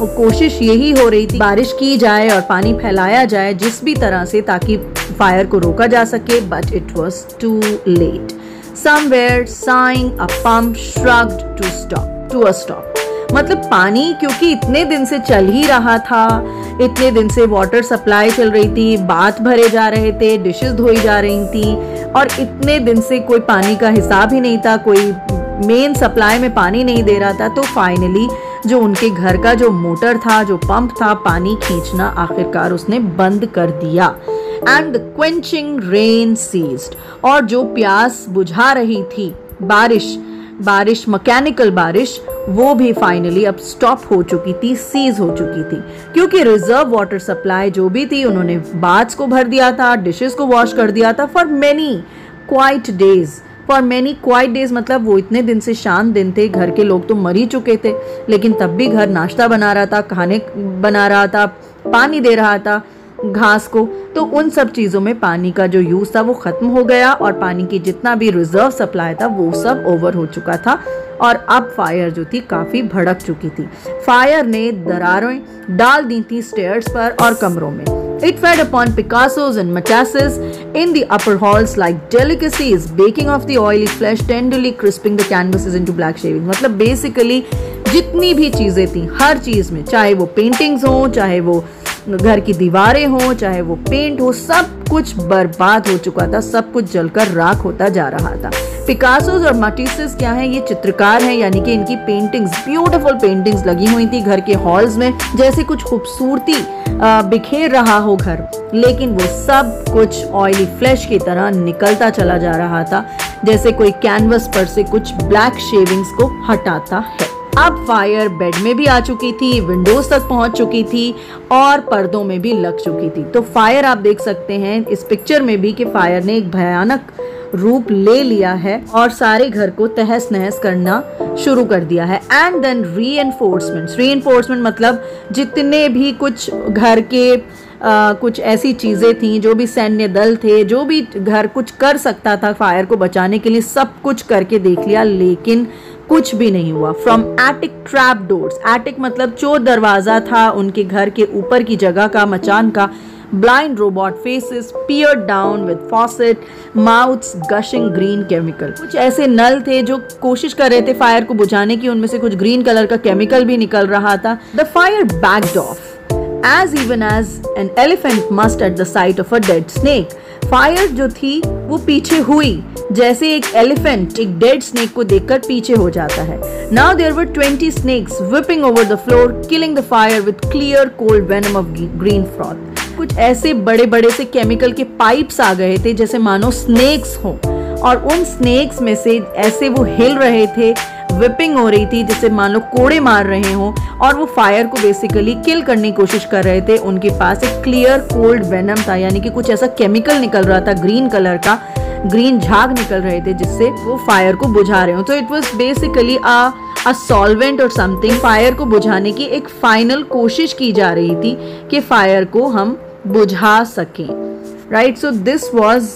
कोशिश यही हो रही थी बारिश की जाए और पानी फैलाया जाए जिस भी तरह से, ताकि फायर को रोका जा सके, but it was too late. Somewhere saying a pump shrugged to stop to a stop. मतलब पानी क्योंकि इतने दिन से चल ही रहा था, इतने दिन से वाटर सप्लाई चल रही थी, बाथ भरे जा रहे थे, डिशेस धोई जा रही थी, और इतने दिन से कोई पानी का हिसाब ही नहीं था, कोई मेन सप्लाई में पानी नहीं दे रहा था। तो फाइनली जो उनके घर का जो मोटर था, जो पंप था, पानी खींचना आखिरकार उसने बंद कर दिया। And the quenching rain ceased. और जो प्यास बुझा रही थी, बारिश बारिश मैकेनिकल बारिश, वो भी फाइनली अब स्टॉप हो चुकी थी, सीज हो चुकी थी, क्योंकि रिजर्व वाटर सप्लाई जो भी थी उन्होंने बाथ्स को भर दिया था, डिशेस को वॉश कर दिया था for many quiet days for many quiet days मतलब वो इतने दिन से शांत दिन थे, घर के लोग तो मर ही चुके थे, लेकिन तब भी घर नाश्ता बना रहा था, खाने बना रहा था, पानी दे रहा था घास को। तो उन सब चीज़ों में पानी का जो यूज़ था वो ख़त्म हो गया, और पानी की जितना भी रिजर्व सप्लाई था वो सब ओवर हो चुका था, और अब फायर जो थी काफ़ी भड़क चुकी थी। फायर ने दरारें डाल दी थी स्टेयर्स पर और कमरों में। It fed upon Picassos and Matasses in the upper halls like delicacies, baking off the oily flesh, tenderly crisping the canvases into black shavings। मतलब बेसिकली जितनी भी चीज़ें थी, हर चीज़ में, चाहे वो पेंटिंग्स हो, चाहे वो घर की दीवारें हो, चाहे वो पेंट हो, सब कुछ बर्बाद हो चुका था, सब कुछ जलकर राख होता जा रहा था। पिकासोस और माटिसेस क्या हैं? ये चित्रकार हैं, यानी कि इनकी पेंटिंग्स, ब्यूटीफुल पेंटिंग्स लगी हुई थी घर के हॉल्स में, जैसे कुछ खूबसूरती बिखेर रहा हो घर, लेकिन वो सब कुछ ऑयली फ्लैश की तरह निकलता चला जा रहा था, जैसे कोई कैनवस पर से कुछ ब्लैक शेविंग्स को हटाता है। अब फायर बेड में भी आ चुकी थी, विंडोज तक पहुंच चुकी थी, और पर्दों में भी लग चुकी थी। तो फायर आप देख सकते हैं इस पिक्चर में भी कि फायर ने एक भयानक रूप ले लिया है और सारे घर को तहस नहस करना शुरू कर दिया है। एंड देन रीएनफोर्समेंट्स रीएनफोर्समेंट मतलब जितने भी कुछ घर के आ, कुछ ऐसी चीज़ें थी, जो भी सैन्य दल थे, जो भी घर कुछ कर सकता था फायर को बचाने के लिए, सब कुछ करके देख लिया, लेकिन कुछ भी नहीं हुआ। From attic trap doors, attic मतलब चोर दरवाजा था उनके घर के ऊपर की जगह का, मचान का, blind robot faces peered down with faucet mouths gushing green chemical। कुछ ऐसे नल थे जो कोशिश कर रहे थे फायर को बुझाने की, उनमें से कुछ ग्रीन कलर का केमिकल भी निकल रहा था। The fire backed off as even as an elephant must at the sight of a dead snake। Fire जो थी वो पीछे हुई, जैसे एक एलिफेंट एक डेड स्नेक को देखकर पीछे हो जाता है। Now there were twenty snakes whipping over the floor, killing the fire with clear cold venom of green froth। कुछ ऐसे बड़े बड़े से केमिकल के पाइप्स आ गए थे जैसे मानो स्नेक्स हो, और उन स्नेक्स में से ऐसे वो हिल रहे थे, विपिंग हो रही थी जैसे मान लो कोड़े मार रहे हों, और वो फायर को बेसिकली किल करने की कोशिश कर रहे थे। उनके पास एक क्लियर कोल्ड वेनम था, यानी कि कुछ ऐसा केमिकल निकल रहा था ग्रीन कलर का, ग्रीन झाग निकल रहे थे जिससे वो फायर को बुझा रहे हो। तो it was basically a a solvent और समथिंग। फायर को बुझाने की एक फाइनल कोशिश की जा रही थी कि फायर को हम बुझा सकें, right. So this was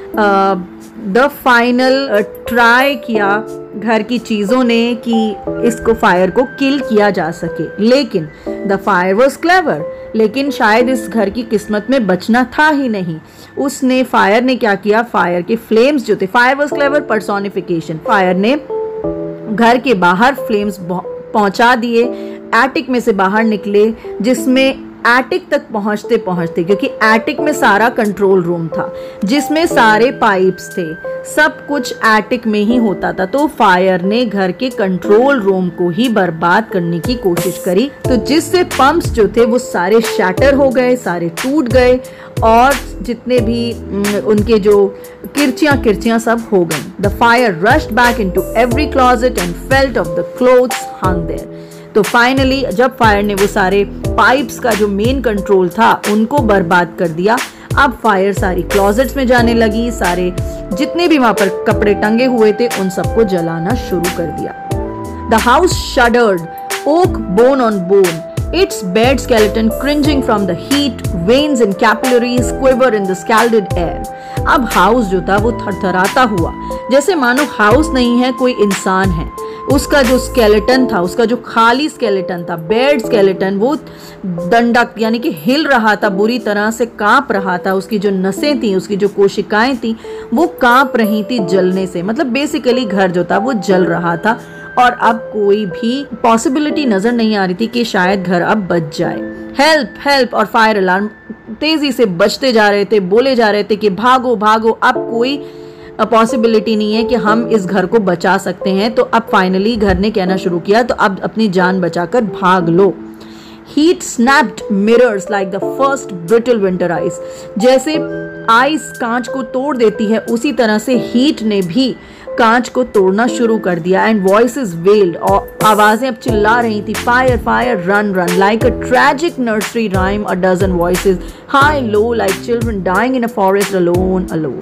the final try किया घर की चीज़ों ने कि इसको फायर को किल किया जा सके, लेकिन द फायर वॉज क्लेवर। लेकिन शायद इस घर की किस्मत में बचना था ही नहीं। उसने फायर ने क्या किया, फायर के फ्लेम्स जो थे, fire was clever personification, fire ने घर के बाहर फ्लेम्स पहुंचा दिए, एटिक में से बाहर निकले, जिसमें एटिक तक पहुंचते पहुंचते, क्योंकि एटिक में सारा कंट्रोल रूम था जिसमें सारे पाइप्स थे, सब कुछ एटिक में ही होता था। तो फायर ने घर के कंट्रोल रूम को ही बर्बाद करने की कोशिश करी, तो जिससे पंप्स जो थे वो सारे शैटर हो गए, सारे टूट गए, और जितने भी उनके जो किरचियां किरचियां सब हो गई। The fire rushed back into every closet and felt of the clothes hung there. तो फाइनली जब फायर ने वो सारे पाइप्स का जो मेन कंट्रोल था उनको बर्बाद कर दिया, अब फायर सारी क्लोजेट्स में जाने लगी, सारे जितने भी वहां पर कपड़े टंगे हुए थे उन सबको जलाना शुरू कर दिया। The house shuddered, oak bone on bone, its bed skeleton cringing from the heat, veins and capillaries quiver in the scalded air। अब हाउस जो था वो थरथराता हुआ, जैसे मानो हाउस नहीं है, कोई इंसान है, उसका जो स्केलेटन था, उसका जो खाली स्केलेटन था, बेड स्केलेटन, वो दंडक यानी कि हिल रहा था, बुरी तरह से कांप रहा था। उसकी जो नसें थी, उसकी जो कोशिकाएं थी, वो कांप रही थी जलने से। मतलब बेसिकली घर जो था वो जल रहा था और अब कोई भी पॉसिबिलिटी नजर नहीं आ रही थी कि शायद घर अब बच जाए। हेल्प हेल्प और फायर अलार्म तेजी से बजते जा रहे थे, बोले जा रहे थे कि भागो भागो, अब कोई पॉसिबिलिटी नहीं है कि हम इस घर को बचा सकते हैं। तो अब फाइनली घर ने कहना शुरू किया, तो अब अपनी जान बचाकर भाग लो। Heat snapped mirrors like the first brittle winter ice. जैसे आइस कांच को तोड़ देती है, उसी तरह से हीट ने भी कांच को तोड़ना शुरू कर दिया। एंड वॉइसेस वेल्ड, और आवाजें अब चिल्ला रही थी, fire fire run run, like a tragic nursery rhyme, a dozen voices high low like children dying in a forest alone alone.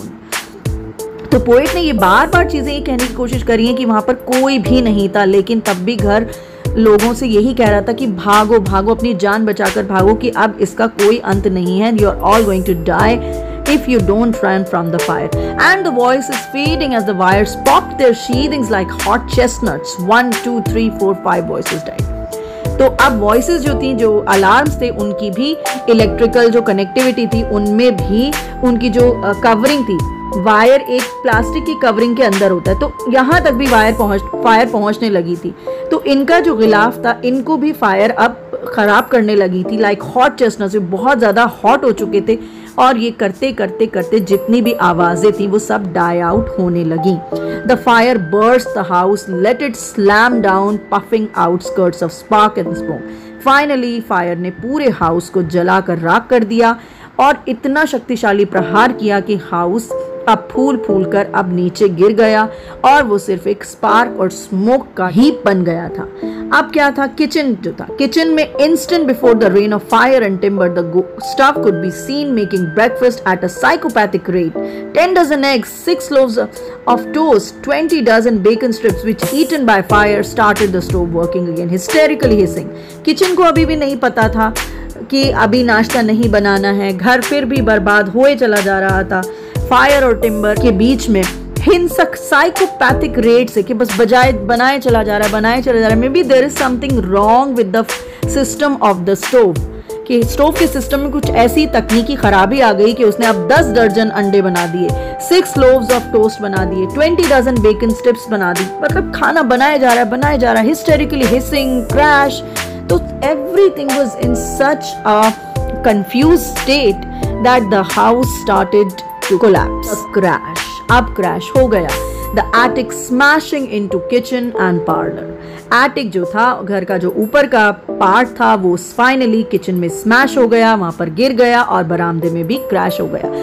तो पोएट ने ये बार बार चीजें ये कहने की कोशिश करी है कि वहां पर कोई भी नहीं था, लेकिन तब भी घर लोगों से यही कह रहा था कि भागो भागो, अपनी जान बचाकर भागो, कि अब इसका कोई अंत नहीं है। You are all going to die if you don't run from the fire. And the voice is fading as the wires popped their sheathings like hot chestnuts. One, two, three, four, five voices died. तो अब voices जो थी, जो alarms थे, उनकी भी electrical जो connectivity थी, उनमें भी उनकी जो कवरिंग थी, वायर एक प्लास्टिक की कवरिंग के अंदर होता है, तो यहाँ तक भी वायर पहुँच फायर पहुँचने लगी थी। तो इनका जो गिलाफ था, इनको भी फायर अब खराब करने लगी थी। लाइक हॉट चेस्टनट्स, बहुत ज़्यादा हॉट हो चुके थे, और ये करते करते करते जितनी भी आवाजें थी वो सब डाई आउट होने लगी। The fire burst the house, let it slam down, puffing out skirts of spark and smoke. Finally fire ने पूरे हाउस को जलाकर राख कर दिया और इतना शक्तिशाली प्रहार किया कि हाउस अब फूल फूल कर अब नीचे गिर गया और वो सिर्फ एक स्पार्क और स्मोक का हीप बन गया था। अब क्या था, किचन जो था, किचन में instant before the rain of fire and timber the staff could be seen making breakfast at a psychopathic rate. ten dozen eggs, six loaves of toast, twenty dozen bacon strips which eaten by fire started the stove working again, hysterically hissing. Kitchen को अभी भी नहीं पता था कि अभी नाश्ता नहीं बनाना है, घर फिर भी बर्बाद होए चला जा रहा था। फायर और टिम्बर के बीच में हिंसक साइकोपैथिक रेट से कि बस बजाय बनाए चला जा रहा है बनाए चला जा रहा है। Maybe there is something wrong with the system of the stove, कि स्टोव के सिस्टम में कुछ ऐसी तकनीकी खराबी आ गई कि उसने अब दस दर्जन अंडे बना दिए, सिक्स लोव्स ऑफ टोस्ट बना दिए, ट्वेंटी डजन बेकन स्ट्रिप्स बना दी। मतलब खाना बनाया जा रहा है बनाया जा रहा है, हिस्टेरिकली हिसिंग, क्रैश। तो everything was in such a confuse state that the house started to collapse. A crash. अब क्रैश हो गया। The attic smashing into kitchen and parlor. Attic जो था, घर का जो ऊपर का पार्ट था, वो फाइनली किचन में स्मैश हो गया, वहां पर गिर गया और बरामदे में भी क्रैश हो गया।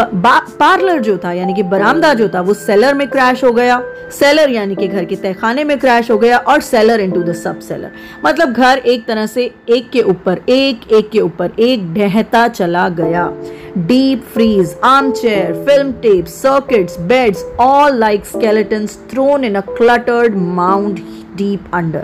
पार्लर जो था यानी कि बरामदा जो था, वो सेलर में क्रैश हो गया। सेलर यानी कि घर के तहखाने में क्रैश हो गया, और cellar into the subcellar. मतलब घर एक तरह से एक के ऊपर एक एक के ऊपर एक ढहता चला गया। Deep freeze, armchair, film tapes, circuits, beds, all like skeletons thrown in a cluttered mound deep under.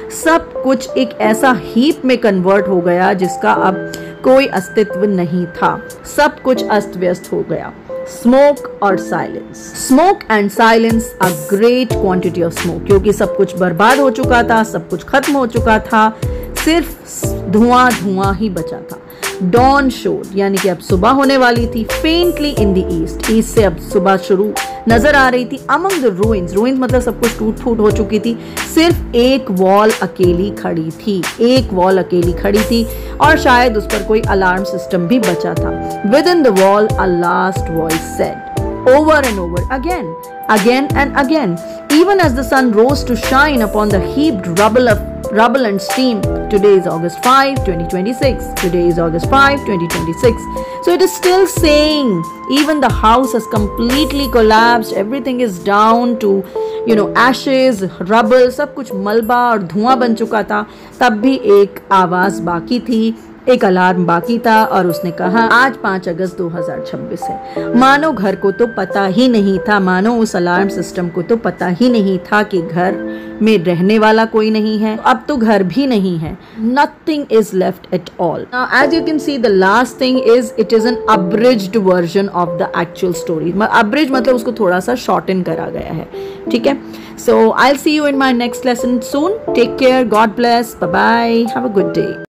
सब कुछ एक ऐसा हीप में कन्वर्ट हो गया जिसका अब कोई अस्तित्व नहीं था। सब कुछ अस्त व्यस्त हो गया। स्मोक और silence, smoke and silence, a great quantity of smoke, क्योंकि सब कुछ बर्बाद हो चुका था, सब कुछ खत्म हो चुका था, सिर्फ धुआं धुआं ही बचा था। डॉन शोड यानी कि अब सुबह होने वाली थी। Faintly in the east, east से अब सुबह शुरू नजर आ रही थी। अमंग द रूइंस, रूइंस मतलब सब कुछ टूट फूट हो चुकी थी, सिर्फ एक वॉल अकेली खड़ी थी, एक वॉल अकेली खड़ी थी और शायद उस पर कोई अलार्म सिस्टम भी बचा था। Within the wall a last voice said over and over again again and again, even as the sun rose to shine upon the heaped rubble of rubble and steam. Today is August fifth, twenty twenty-six. Today is August fifth, twenty twenty-six. So it is still saying, even the house has completely collapsed. Everything is down to, you know, ashes, rubble, सब कुछ मलबा और धुआं बन चुका था। तब भी एक आवाज बाकी थी, एक अलार्म बाकी था और उसने कहा आज पाँच अगस्त दो हज़ार छब्बीस है। मानो घर को तो पता ही नहीं था, मानो उस अलार्म सिस्टम को तो पता ही नहीं था कि घर में रहने वाला कोई नहीं है। अब तो घर भी नहीं है। Nothing is left at all. Now, as you can see, the last thing is it is an abridged version of the actual story. Abridged मतलब उसको थोड़ा सा shorten करा गया है, ठीक है? So I'll see you in my next lesson soon. Take care. God bless. Bye bye. Have a good day.